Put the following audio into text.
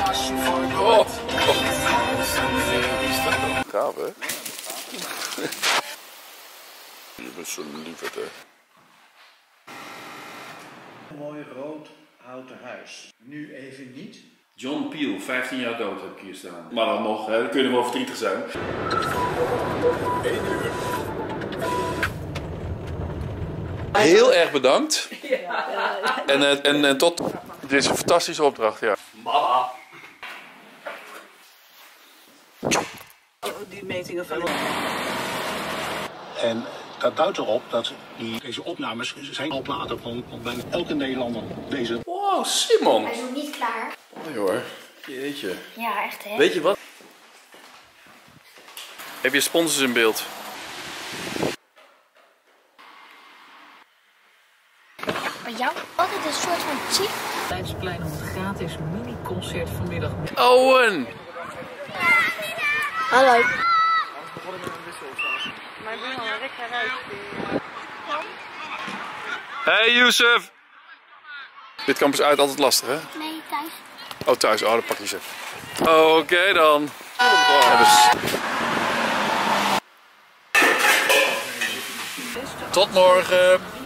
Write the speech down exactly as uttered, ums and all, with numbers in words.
Oh. Gaaf, hè? Je bent zo'n lieverd, hè? Een mooi rood houten huis. Nu even niet. John Peel, vijftien jaar dood heb ik hier staan. Maar dan nog, hè, dan kun je wel verdrietig zijn. één uur. Heel erg bedankt. Ja. En, en, en, en tot... Dit is een fantastische opdracht, ja. Mama. Die metingen van... En dat duidt erop dat die, deze opnames zijn al platen van, van bijna elke Nederlander deze. Wow, Simon. Hij is nog niet klaar. Nee hoor. Jeetje. Ja, echt hè? Weet je wat? Heb je sponsors in beeld? Maar jou altijd een soort van chip. Leidsplein om het gratis mini-concert vanmiddag. Owen! Hallo. Hey Youssef! Dit campus uit altijd lastig, hè? Nee, thuis. Oh, thuis. Oh, dan pak je ze. Oké okay, dan. Ja, dus... Tot morgen.